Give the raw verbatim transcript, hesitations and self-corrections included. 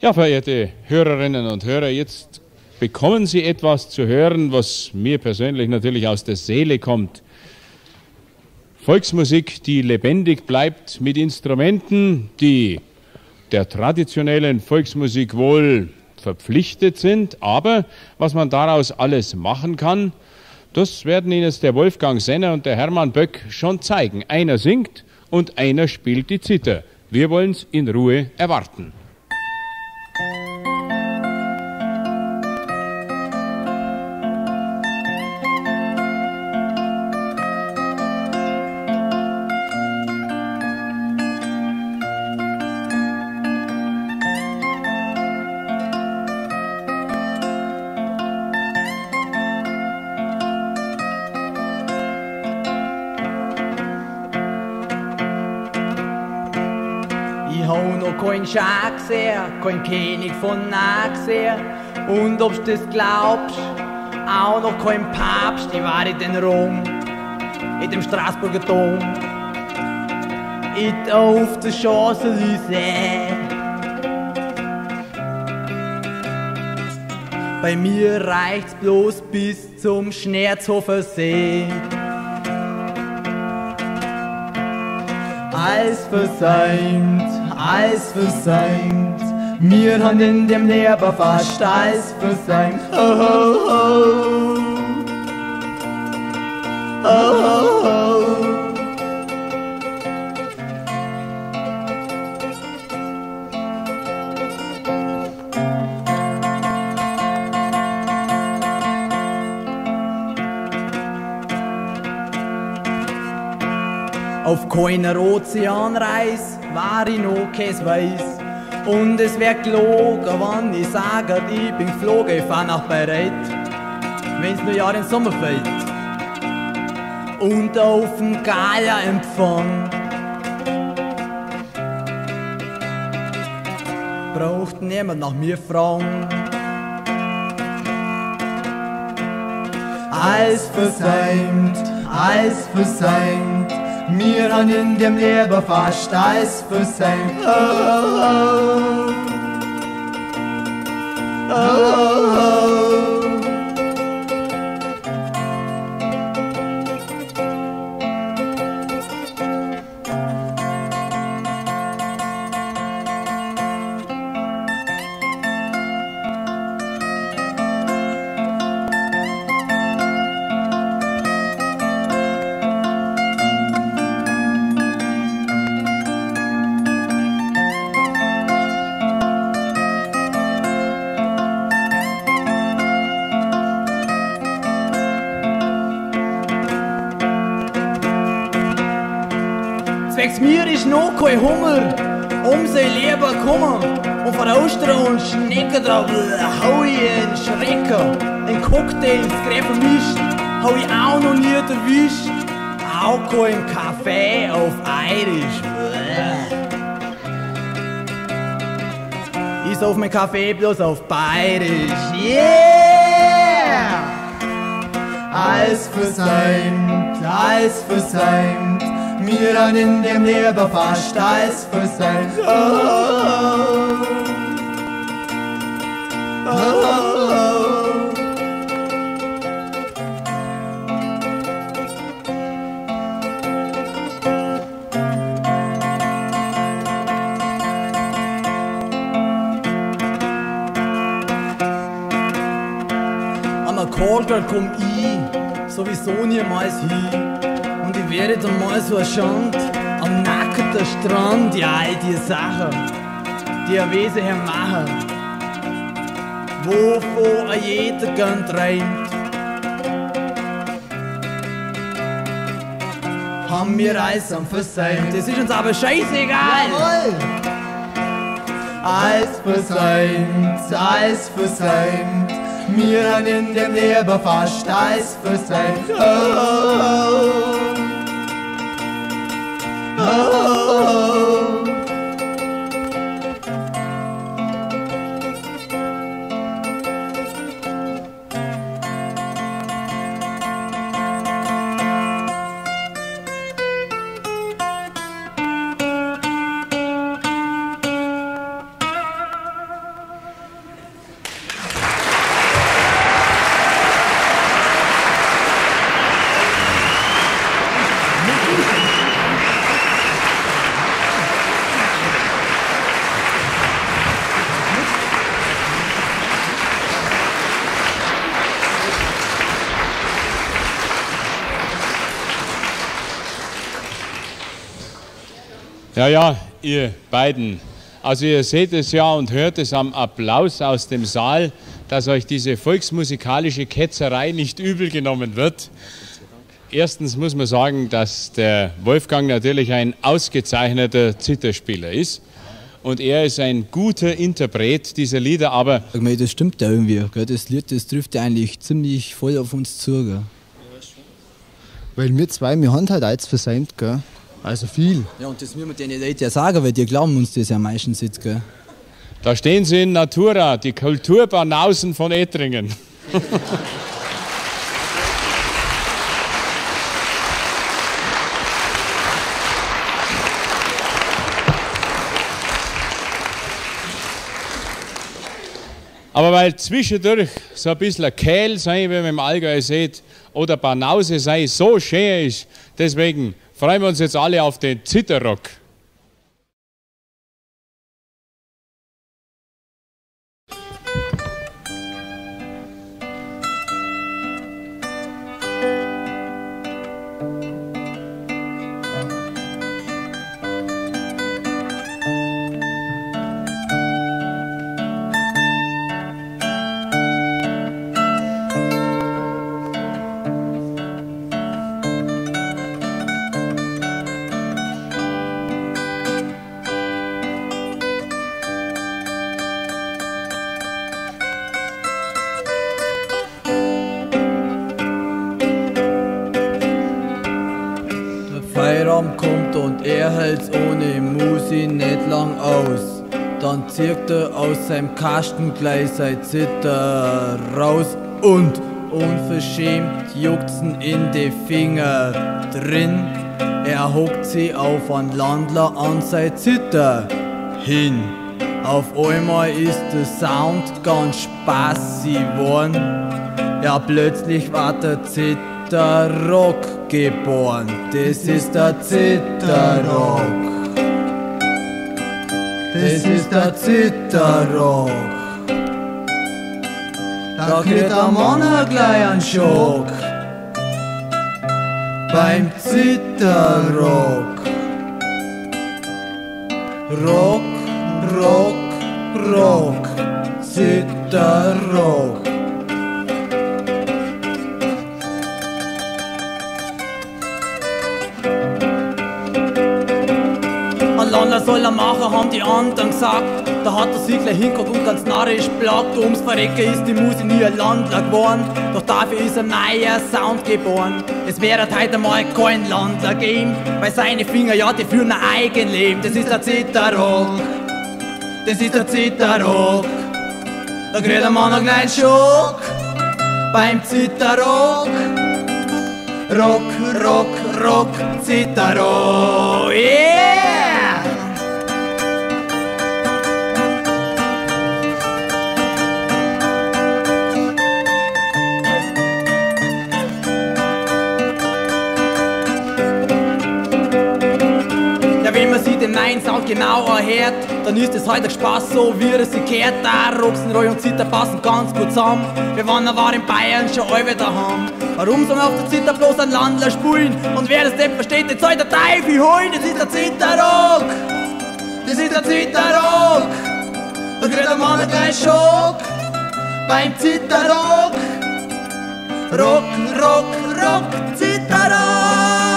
Ja, verehrte Hörerinnen und Hörer, jetzt bekommen Sie etwas zu hören, was mir persönlich natürlich aus der Seele kommt. Volksmusik, die lebendig bleibt mit Instrumenten, die der traditionellen Volksmusik wohl verpflichtet sind, aber was man daraus alles machen kann, das werden Ihnen jetzt der Wolfgang Senner und der Hermann Böck schon zeigen. Einer singt und einer spielt die Zither. Wir wollen es in Ruhe erwarten. Kein Schah gesehen, kein König von nah gesehen. Und ob's das glaubst, auch noch kein Papst. Ich war in den Rom, in dem Straßburger Dom, ich auf der Champs-Élysées. Bei mir reicht's bloß bis zum Schnerzhofer See. Alles versäumt, alles versäumt, wir haben in dem Leben fast alles versäumt. Oh, oh, oh. Oh, oh, oh. Auf keiner Ozeanreise war ich noch kein Weiß. Und es wär gelogen, wenn ich sage, ich bin geflogen, ich fahr nach Bayreuth, wenn's nur Jahr in Sommer fällt. Und auf dem Gala-Empfang braucht niemand nach mir fragen. Alles versäumt, alles versäumt, wir haben in dem Leben fast alles versäumt. Oh, oh, oh. Oh, oh. Zwecks mir ist noch kein Hunger, um sein Leben kommen. Und von Austern und Schnecken drauf hau ich einen Schrecker. Ein Cocktail ins Gerät vermischt, hau ich auch noch nie erwischt. Auch kein Kaffee auf Irisch. Ich sauf mein Kaffee bloß auf Bayerisch. Yeah! Alles versäumt, alles versäumt, wir haben in dem Leben fast alles versäumt. Oh, oh, oh. Oh, oh. An der Callgirl komm ich sowieso niemals hin. Und ich werde dann mal so erschand am nackten Strand, ja, all die Sachen, die ein Wesen hermachen, wovon jeder gern träumt. Haben wir alles am versäumt, das ist uns aber scheißegal. Jawohl. Alles versäumt, alles versäumt, wir haben in dem Leben fast alles versäumt. Oh, oh, oh. Oh, oh, oh. Ja, ja, ihr beiden. Also ihr seht es ja und hört es am Applaus aus dem Saal, dass euch diese volksmusikalische Ketzerei nicht übel genommen wird. Erstens muss man sagen, dass der Wolfgang natürlich ein ausgezeichneter Zitherspieler ist. Und er ist ein guter Interpret dieser Lieder, aber... Das stimmt ja irgendwie. Das Lied, das trifft ja eigentlich ziemlich voll auf uns zu. Gell? Weil wir zwei, wir haben halt eins versäumt, gell? Also viel. Ja, und das müssen wir den Leuten ja sagen, weil die glauben uns das ja meistens jetzt, gell? Da stehen sie in Natura, die Kulturbanausen von Ettringen. Aber weil zwischendurch so ein bisschen ein Kehl sein, wie man im Allgäu sieht, oder Banause sei, so schön ist, deswegen freuen wir uns jetzt alle auf den Zitherrock. Feierabend kommt und er hält's ohne Musi nicht lang aus. Dann zieht er aus seinem Kasten gleich sein Zither raus und unverschämt juckt's in die Finger drin. Er hockt sie auf ein Landler an sein Zither hin. Auf einmal ist der Sound ganz spaßig worden. Ja, plötzlich war der Zitherrock geboren. Das ist der Zitherrock. Das ist der Zitherrock. Da kriegt der Mann gleich einen Schock. Beim Zitherrock. Rock, Rock, Rock, Zitherrock. Landler soll er machen, haben die anderen gesagt. Da hat er sich gleich hingeguckt und ganz narrisch plagt. Ums Verrecken ist die Musik nie ein Landler geworden. Doch dafür ist ein neuer Sound geboren. Es wird heute mal kein Landler geben, weil seine Finger, ja, die führen ein Eigenleben. Das ist der Zitherrock. Das ist der Zitherrock. Da kriegt der Mann einen kleinen Schock. Beim Zitherrock. Rock, Rock, Rock, Zitherrock. Yeah! Wenn man sich den neuen Sound genauer hört, dann ist es heute Spaß, so wie er sich kehrt. Da Rock'n'Roll und Zither passen ganz gut zusammen. Wir waren aber in Bayern schon alle daheim. Warum soll man auf der Zither bloß ein Landler spielen? Und wer das nicht versteht, den soll der Teufel holen. Das ist der Zitherrock. Das ist der Zitherrock. Da kriegt der Mann gleich Schock. Beim Zitherrock. Rock, Rock, Rock, Zitherrock.